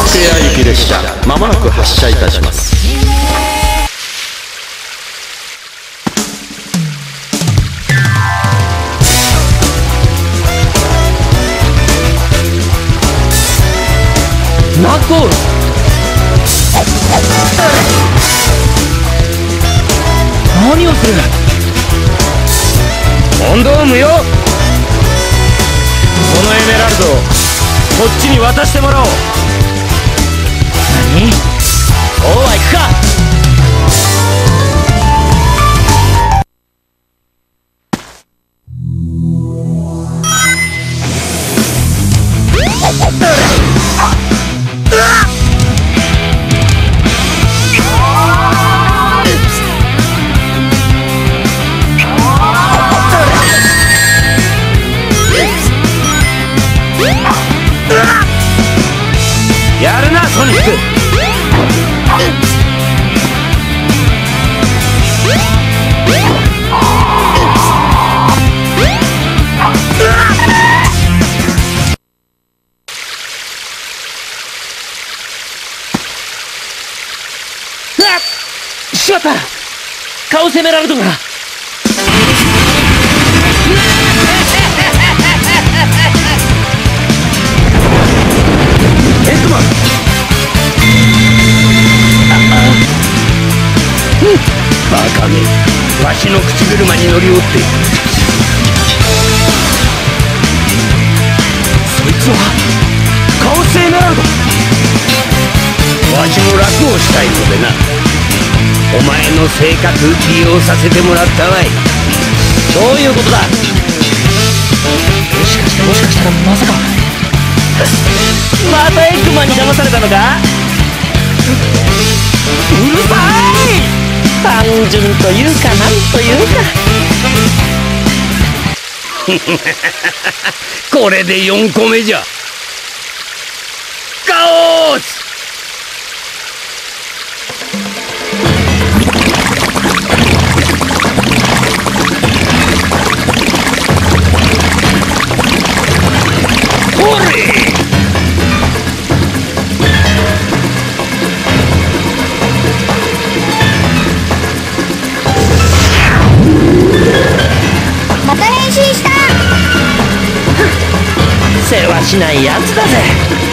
エア行き列車、まもなく発車いたします。 ナッコ。何をする。 コンドームよ。このエメラルドこっちに渡してもらおう。 何？そうはいくか。 やるなソニック。 しまった。カオスエメラルドが。 エッグマン。バカめ、わしの口車に乗りおって。そいつはカオスエメラルド。わしも楽をしたいのでな。お前の性格利用させてもらったわい。 どういうことだ。もしかしたらまさかまたエッグマンに騙されたのか。うるさい。単純というかなんというか。 これで4個目じゃ。カオス。ほれ。 また変身した。 世話しないやつだぜ。